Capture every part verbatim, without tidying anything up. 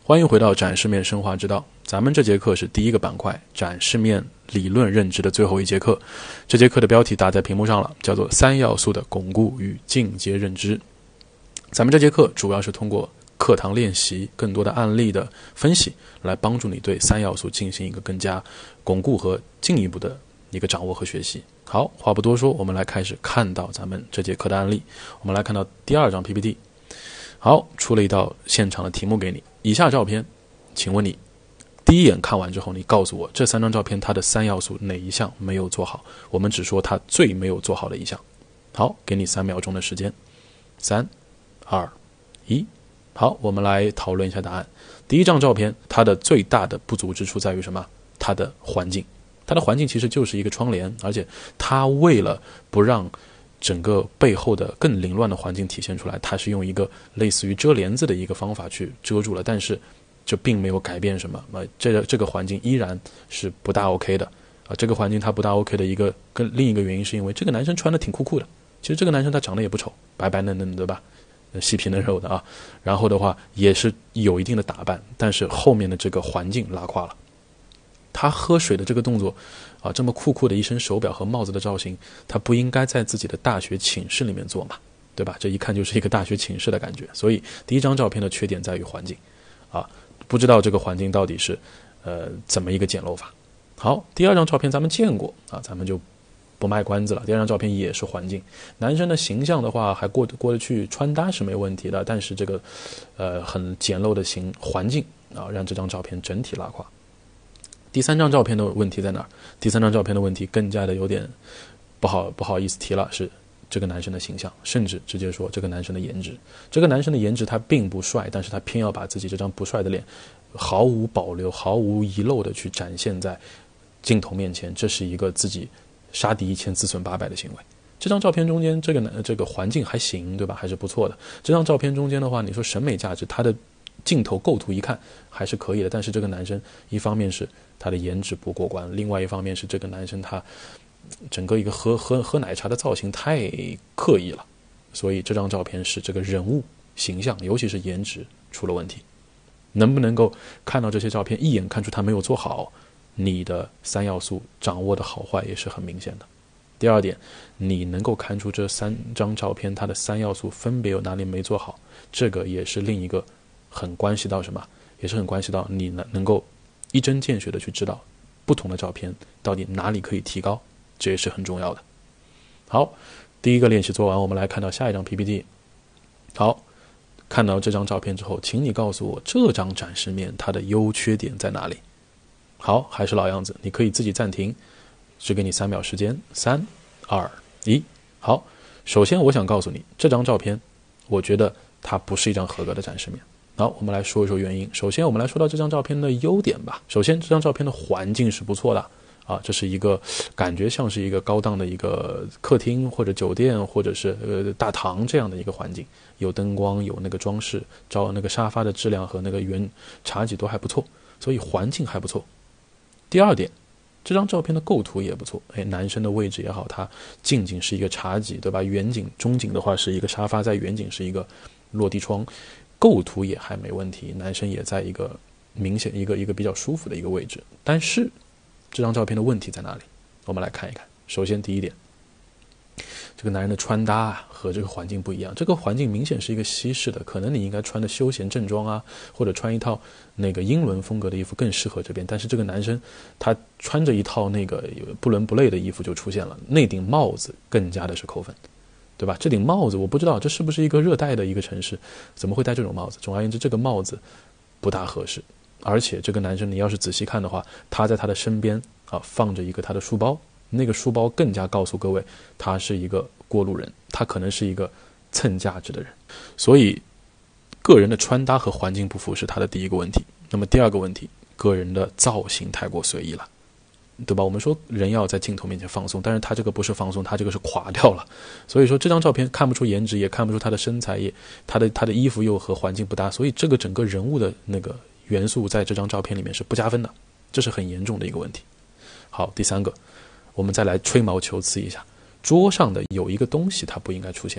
欢迎回到展示面生化之道，咱们这节课是第一个板块，展示面理论认知的最后一节课。这节课的标题打在屏幕上了，叫做三要素的巩固与进阶认知。咱们这节课主要是通过课堂练习更多的案例的分析，来帮助你对三要素进行一个更加巩固和进一步的一个掌握和学习。好，话不多说，我们来开始看到咱们这节课的案例。我们来看到第二张 P P T。 好，出了一道现场的题目给你，以下照片，请问你第一眼看完之后，你告诉我这三张照片它的三要素哪一项没有做好？我们只说它最没有做好的一项。好，给你三秒钟的时间，三二一。好，我们来讨论一下答案。第一张照片，它的最大的不足之处在于什么？它的环境。它的环境其实就是一个窗帘，而且它为了不让整个背后的更凌乱的环境体现出来，它是用一个类似于遮帘子的一个方法去遮住了，但是这并没有改变什么。呃、这个这个环境依然是不大 OK 的啊、呃。这个环境它不大 OK 的一个跟另一个原因是因为这个男生穿的挺酷酷的。其实这个男生他长得也不丑，白白嫩嫩的，对吧？细皮嫩肉的啊。然后的话也是有一定的打扮，但是后面的这个环境拉胯了。他喝水的这个动作啊，这么酷酷的一身手表和帽子的造型，他不应该在自己的大学寝室里面做嘛，对吧？这一看就是一个大学寝室的感觉。所以第一张照片的缺点在于环境啊，不知道这个环境到底是呃怎么一个简陋法。好，第二张照片咱们见过啊，咱们就不卖关子了。第二张照片也是环境，男生的形象的话还过得过得去，穿搭是没问题的，但是这个呃很简陋的形环境啊，让这张照片整体拉胯。第三张照片的问题在哪儿？第三张照片的问题更加的有点不好不好意思提了，是这个男生的形象，甚至直接说这个男生的颜值。这个男生的颜值他并不帅，但是他偏要把自己这张不帅的脸毫无保留毫无遗漏的去展现在镜头面前，这是一个自己杀敌一千自损八百的行为。这张照片中间这个这个环境还行，对吧？还是不错的。这张照片中间的话，你说审美价值，他的镜头构图一看还是可以的，但是这个男生一方面是他的颜值不过关，另外一方面是这个男生他整个一个喝喝喝奶茶的造型太刻意了，所以这张照片是这个人物形象，尤其是颜值出了问题。能不能够看到这些照片，一眼看出他没有做好，你的三要素掌握的好坏也是很明显的。第二点，你能够看出这三张照片它的三要素分别有哪里没做好，这个也是另一个很关系到什么，也是很关系到你能能够一针见血的去知道不同的照片到底哪里可以提高，这也是很重要的。好，第一个练习做完，我们来看到下一张 P P T。 好，看到这张照片之后，请你告诉我这张展示面它的优缺点在哪里。好，还是老样子，你可以自己暂停，只给你三秒时间，三二一。好，首先我想告诉你，这张照片我觉得它不是一张合格的展示面。好，我们来说一说原因。首先我们来说到这张照片的优点吧。首先这张照片的环境是不错的啊，这是一个感觉像是一个高档的一个客厅或者酒店或者是呃大堂这样的一个环境，有灯光，有那个装饰，照那个沙发的质量和那个圆茶几都还不错，所以环境还不错。第二点，这张照片的构图也不错，哎，男生的位置也好，它近景是一个茶几，对吧？远景中景的话是一个沙发，在远景是一个落地窗，构图也还没问题，男生也在一个明显一个一个比较舒服的一个位置。但是这张照片的问题在哪里？我们来看一看。首先第一点，这个男人的穿搭和这个环境不一样。这个环境明显是一个西式的，可能你应该穿的休闲正装啊，或者穿一套那个英伦风格的衣服更适合这边。但是这个男生他穿着一套那个不伦不类的衣服就出现了，那顶帽子更加的是扣分，对吧？这顶帽子我不知道这是不是一个热带的一个城市，怎么会戴这种帽子？总而言之，这个帽子不大合适。而且这个男生你要是仔细看的话，他在他的身边啊放着一个他的书包，那个书包更加告诉各位他是一个过路人，他可能是一个蹭价值的人。所以个人的穿搭和环境不符是他的第一个问题。那么第二个问题，个人的造型太过随意了，对吧？我们说人要在镜头面前放松，但是他这个不是放松，他这个是垮掉了。所以说这张照片看不出颜值，也看不出他的身材，也他的他的衣服又和环境不搭，所以这个整个人物的那个元素在这张照片里面是不加分的，这是很严重的一个问题。好，第三个，我们再来吹毛求疵一下，桌上的有一个东西它不应该出现，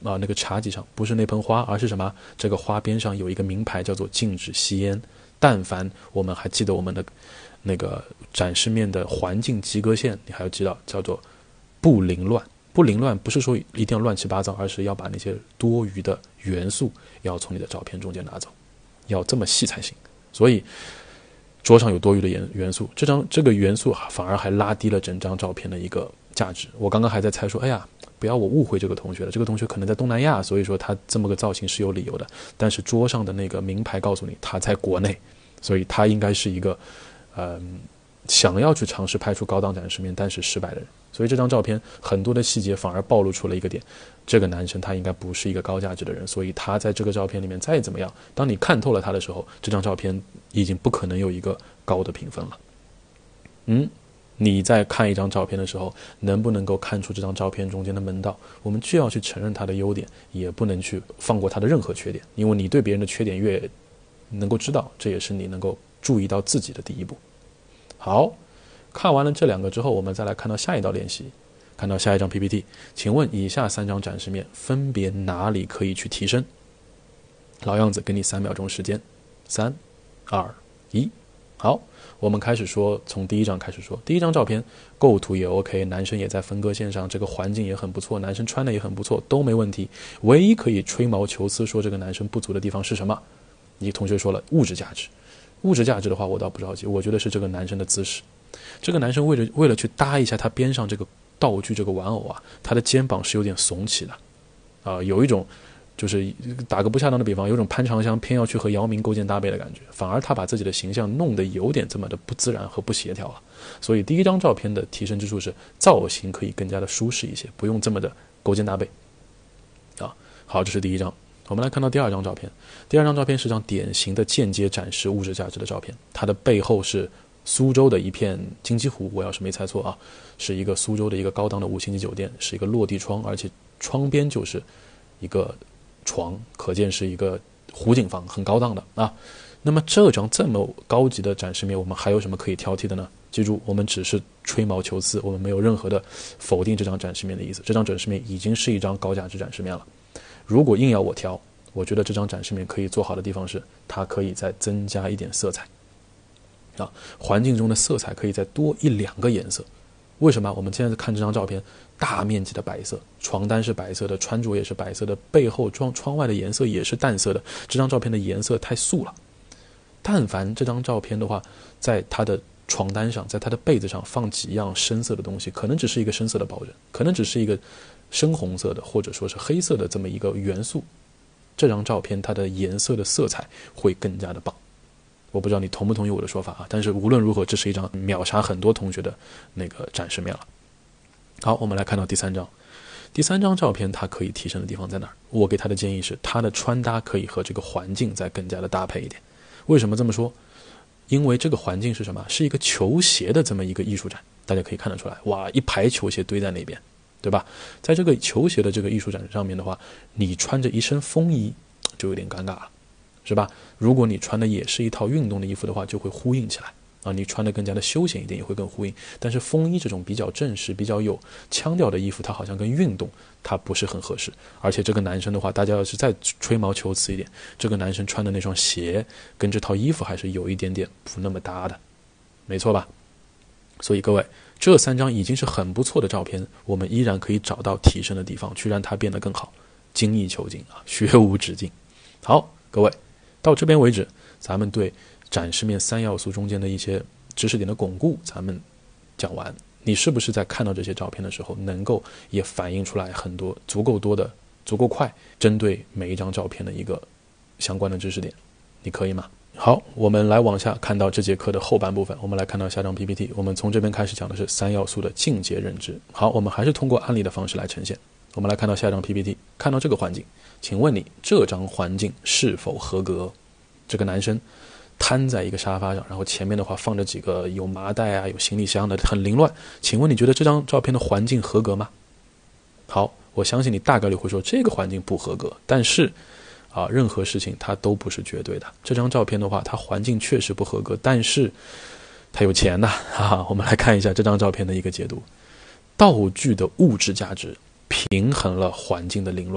啊、呃、那个茶几上不是那盆花，而是什么？这个花边上有一个名牌叫做禁止吸烟。但凡我们还记得我们的那个展示面的环境及格线，你还要记到叫做不凌乱。不凌乱不是说一定要乱七八糟，而是要把那些多余的元素要从你的照片中间拿走，要这么细才行。所以桌上有多余的元元素，这张这个元素反而还拉低了整张照片的一个价值。我刚刚还在猜说，哎呀，不要我误会这个同学了，这个同学可能在东南亚，所以说他这么个造型是有理由的。但是桌上的那个名牌告诉你他在国内，所以他应该是一个嗯、呃、想要去尝试拍出高档展示面但是失败的人。所以这张照片很多的细节反而暴露出了一个点，这个男生他应该不是一个高价值的人，所以他在这个照片里面再怎么样，当你看透了他的时候，这张照片已经不可能有一个高的评分了。嗯，你在看一张照片的时候，能不能够看出这张照片中间的门道？我们既要去承认他的优点，也不能去放过他的任何缺点，因为你对别人的缺点越能够知道，这也是你能够注意到自己的第一步。好，看完了这两个之后，我们再来看到下一道练习，看到下一张 P P T。请问以下三张展示面分别哪里可以去提升？老样子，给你三秒钟时间，三、二、一。好，我们开始说，从第一张开始说。第一张照片构图也 OK， 男生也在分割线上，这个环境也很不错，男生穿的也很不错，都没问题。唯一可以吹毛求疵说这个男生不足的地方是什么？你同学说了物质价值。物质价值的话我倒不着急，我觉得是这个男生的姿势。这个男生为了为了去搭一下他边上这个道具这个玩偶啊，他的肩膀是有点耸起的啊、呃，有一种就是打个不恰当的比方，有种潘长江偏要去和姚明勾肩搭背的感觉，反而他把自己的形象弄得有点这么的不自然和不协调啊。所以第一张照片的提升之处是造型可以更加的舒适一些，不用这么的勾肩搭背啊。好，这是第一张。我们来看到第二张照片。第二张照片是张典型的间接展示物质价值的照片，它的背后是苏州的一片金鸡湖，我要是没猜错啊，是一个苏州的一个高档的五星级酒店，是一个落地窗，而且窗边就是一个床，可见是一个湖景房，很高档的啊。那么这张这么高级的展示面，我们还有什么可以挑剔的呢？记住，我们只是吹毛求疵，我们没有任何的否定这张展示面的意思。这张展示面已经是一张高价值展示面了。如果硬要我挑，我觉得这张展示面可以做好的地方是，它可以再增加一点色彩啊，环境中的色彩可以再多一两个颜色。为什么？我们现在看这张照片，大面积的白色，床单是白色的，穿着也是白色的，背后窗窗外的颜色也是淡色的。这张照片的颜色太素了。但凡这张照片的话，在它的床单上，在它的被子上放几样深色的东西，可能只是一个深色的抱枕，可能只是一个深红色的或者说是黑色的这么一个元素，这张照片它的颜色的色彩会更加的棒。我不知道你同不同意我的说法啊？但是无论如何，这是一张秒杀很多同学的那个展示面了。好，我们来看到第三张。第三张照片它可以提升的地方在哪儿？我给他的建议是，它的穿搭可以和这个环境再更加的搭配一点。为什么这么说？因为这个环境是什么？是一个球鞋的这么一个艺术展，大家可以看得出来，哇，一排球鞋堆在那边，对吧？在这个球鞋的这个艺术展上面的话，你穿着一身风衣就有点尴尬了，是吧？如果你穿的也是一套运动的衣服的话，就会呼应起来啊，你穿的更加的休闲一点也会更呼应。但是风衣这种比较正式比较有腔调的衣服，它好像跟运动它不是很合适。而且这个男生的话，大家要是再吹毛求疵一点，这个男生穿的那双鞋跟这套衣服还是有一点点不那么搭的，没错吧？所以各位，这三张已经是很不错的照片，我们依然可以找到提升的地方，去让它变得更好，精益求精啊，学无止境。好，各位，到这边为止，咱们对展示面三要素中间的一些知识点的巩固咱们讲完。你是不是在看到这些照片的时候，能够也反映出来很多足够多的足够快针对每一张照片的一个相关的知识点？你可以吗？好，我们来往下看到这节课的后半部分，我们来看到下张 P P T。 我们从这边开始讲的是三要素的进阶认知。好，我们还是通过案例的方式来呈现。我们来看到下张 P P T， 看到这个环境，请问你这张环境是否合格？这个男生瘫在一个沙发上，然后前面的话放着几个有麻袋啊有行李箱的，很凌乱。请问你觉得这张照片的环境合格吗？好，我相信你大概率会说这个环境不合格，但是啊，任何事情它都不是绝对的。这张照片的话，它环境确实不合格，但是它有钱呐、啊！哈哈，我们来看一下这张照片的一个解读。道具的物质价值平衡了环境的凌乱，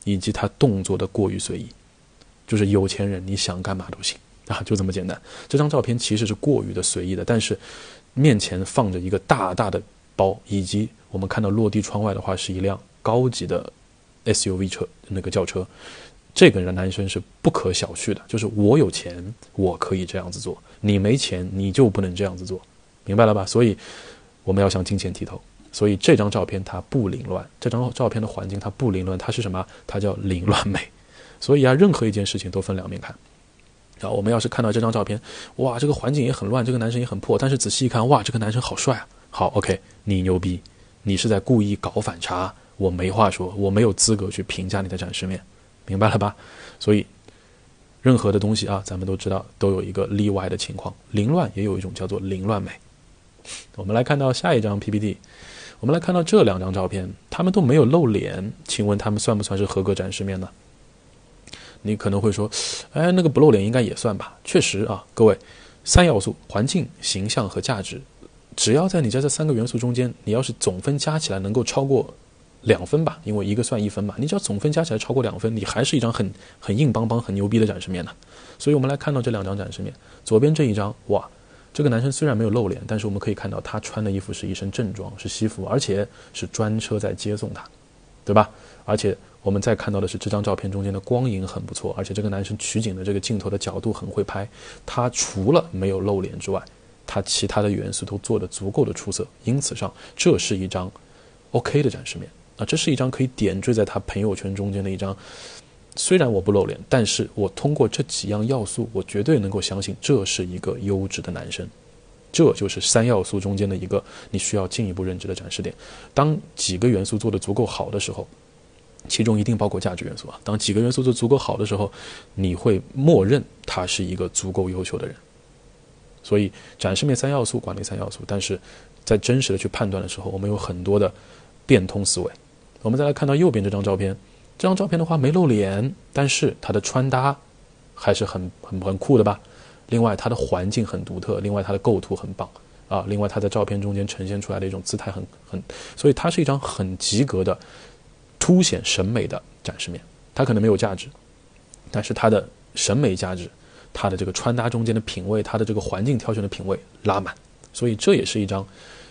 以及他动作的过于随意，就是有钱人你想干嘛都行啊，就这么简单。这张照片其实是过于的随意的，但是面前放着一个大大的包，以及我们看到落地窗外的话是一辆高级的 S U V 车，那个轿车。这个男生是不可小觑的，就是我有钱我可以这样子做，你没钱你就不能这样子做，明白了吧？所以我们要向金钱剃头。所以这张照片它不凌乱，这张照片的环境它不凌乱，它是什么？它叫凌乱美。所以啊，任何一件事情都分两面看。然后我们要是看到这张照片，哇，这个环境也很乱，这个男生也很破，但是仔细一看，哇，这个男生好帅啊！好 ，OK， 你牛逼，你是在故意搞反差，我没话说，我没有资格去评价你的展示面，明白了吧？所以任何的东西啊，咱们都知道都有一个例外的情况，凌乱也有一种叫做凌乱美。我们来看到下一张 P P T， 我们来看到这两张照片，他们都没有露脸，请问他们算不算是合格展示面呢？你可能会说，哎，那个不露脸应该也算吧。确实啊，各位，三要素：环境、形象和价值，只要在你在这三个元素中间，你要是总分加起来能够超过两分吧，因为一个算一分嘛，你只要总分加起来超过两分，你还是一张很很硬邦邦、很牛逼的展示面呢。所以我们来看到这两张展示面，左边这一张，哇，这个男生虽然没有露脸，但是我们可以看到他穿的衣服是一身正装，是西服，而且是专车在接送他，对吧？而且我们再看到的是这张照片中间的光影很不错，而且这个男生取景的这个镜头的角度很会拍，他除了没有露脸之外，他其他的元素都做得足够的出色，因此上这是一张 OK 的展示面啊，这是一张可以点缀在他朋友圈中间的一张。虽然我不露脸，但是我通过这几样要素，我绝对能够相信这是一个优质的男生。这就是三要素中间的一个你需要进一步认知的展示点。当几个元素做得足够好的时候，其中一定包括价值元素啊。当几个元素做足够好的时候，你会默认他是一个足够优秀的人。所以展示面三要素，管理三要素，但是在真实的去判断的时候，我们有很多的变通思维。我们再来看到右边这张照片，这张照片的话没露脸，但是它的穿搭还是很很很酷的吧。另外它的环境很独特，另外它的构图很棒啊，另外它在照片中间呈现出来的一种姿态很很，所以它是一张很及格的凸显审美的展示面。它可能没有价值，但是它的审美价值，它的这个穿搭中间的品味，它的这个环境挑选的品味拉满，所以这也是一张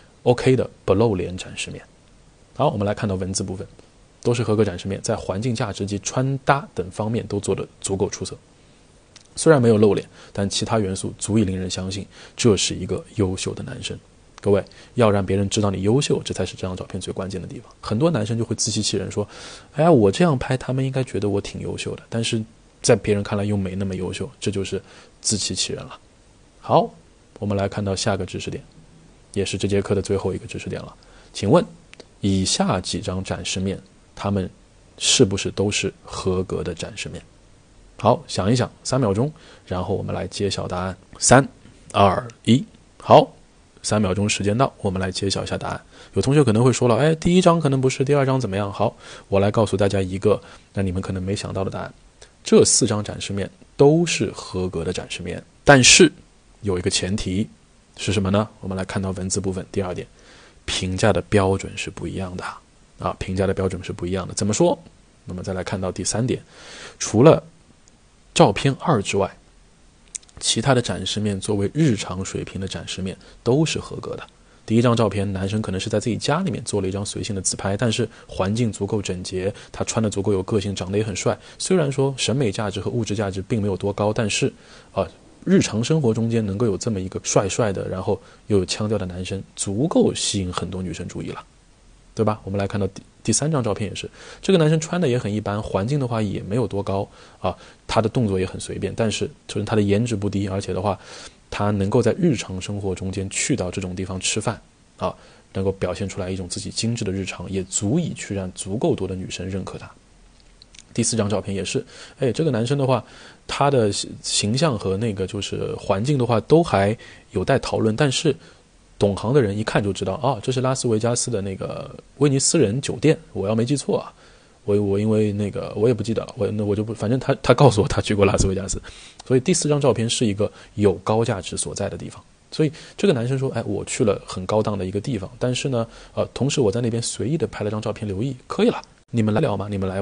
OK 的不露脸展示面。好，我们来看到文字部分，都是合格展示面，在环境价值及穿搭等方面都做得足够出色。虽然没有露脸，但其他元素足以令人相信这是一个优秀的男生。各位，要让别人知道你优秀，这才是这张照片最关键的地方。很多男生就会自欺欺人说，哎呀，我这样拍他们应该觉得我挺优秀的，但是在别人看来又没那么优秀，这就是自欺欺人了。好，我们来看到下个知识点，也是这节课的最后一个知识点了。请问以下几张展示面，他们是不是都是合格的展示面？好，想一想，三秒钟，然后我们来揭晓答案。三、二、一，好，三秒钟时间到，我们来揭晓一下答案。有同学可能会说了，哎，第一张可能不是，第二张怎么样？好，我来告诉大家一个，那你们可能没想到的答案。这四张展示面都是合格的展示面，但是有一个前提是什么呢？我们来看到文字部分，第二点，评价的标准是不一样的啊，评价的标准是不一样的。怎么说？那么再来看到第三点，除了照片二之外，其他的展示面作为日常水平的展示面都是合格的。第一张照片，男生可能是在自己家里面做了一张随性的自拍，但是环境足够整洁，他穿的足够有个性，长得也很帅。虽然说审美价值和物质价值并没有多高，但是啊、呃，日常生活中间能够有这么一个帅帅的，然后又有腔调的男生，足够吸引很多女生注意了，对吧？我们来看到第第三张照片也是，这个男生穿的也很一般，环境的话也没有多高啊，他的动作也很随便，但是就是他的颜值不低，而且的话，他能够在日常生活中间去到这种地方吃饭啊，能够表现出来一种自己精致的日常，也足以去让足够多的女生认可他。第四张照片也是，哎，这个男生的话，他的形象和那个就是环境的话都还有待讨论，但是懂行的人一看就知道啊，这是拉斯维加斯的那个威尼斯人酒店，我要没记错啊，我我因为那个我也不记得了，我那我就不，反正他他告诉我他去过拉斯维加斯，所以第四张照片是一个有高价值所在的地方。所以这个男生说，哎，我去了很高档的一个地方，但是呢，呃，同时我在那边随意的拍了张照片留意，可以了，你们来不了吗？你们来不了，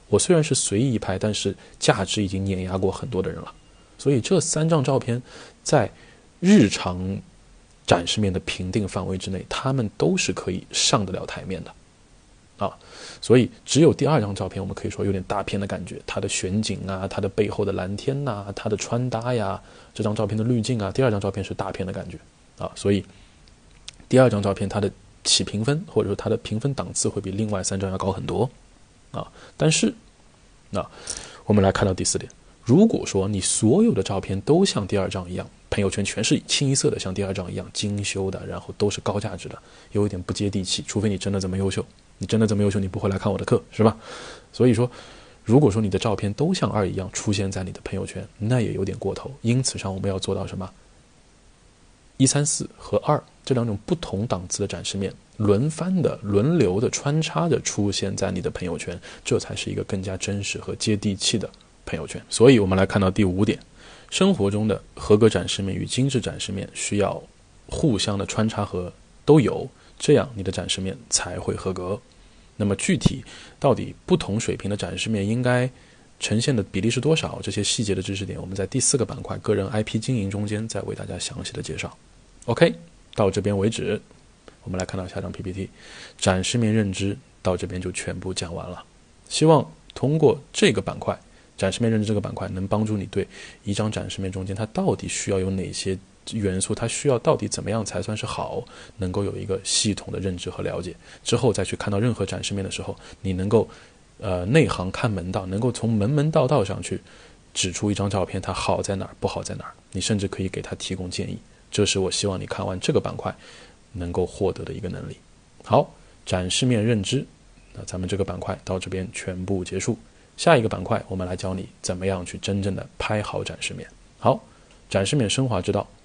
我虽然是随意一拍，但是价值已经碾压过很多的人了。所以这三张照片在日常展示面的评定范围之内，他们都是可以上得了台面的啊。所以只有第二张照片我们可以说有点大片的感觉，它的选景啊，它的背后的蓝天呐、啊，它的穿搭呀，这张照片的滤镜啊，第二张照片是大片的感觉啊。所以第二张照片它的起评分或者说它的评分档次会比另外三张要高很多啊。但是那、啊、我们来看到第四点，如果说你所有的照片都像第二张一样，朋友圈全是清一色的像第二张一样精修的，然后都是高价值的，有一点不接地气，除非你真的这么优秀，你真的这么优秀，你不会来看我的课，是吧？所以说如果说你的照片都像二一样出现在你的朋友圈，那也有点过头。因此上我们要做到什么？一三四和二这两种不同档次的展示面轮番的轮流的穿插着出现在你的朋友圈，这才是一个更加真实和接地气的朋友圈。所以我们来看到第五点，生活中的合格展示面与精致展示面需要互相的穿插和都有，这样你的展示面才会合格。那么具体到底不同水平的展示面应该呈现的比例是多少，这些细节的知识点我们在第四个板块个人 I P 经营中间再为大家详细的介绍。 OK， 到这边为止，我们来看到下张 P P T， 展示面认知到这边就全部讲完了。希望通过这个板块展示面认知这个板块能帮助你对一张展示面中间它到底需要有哪些元素，它需要到底怎么样才算是好，能够有一个系统的认知和了解，之后再去看到任何展示面的时候，你能够呃内行看门道，能够从门门道道上去指出一张照片它好在哪儿，不好在哪儿，你甚至可以给它提供建议。这是我希望你看完这个板块能够获得的一个能力。好，展示面认知，那咱们这个板块到这边全部结束。下一个板块我们来教你怎么样去真正的拍好展示面。好，展示面升华之道，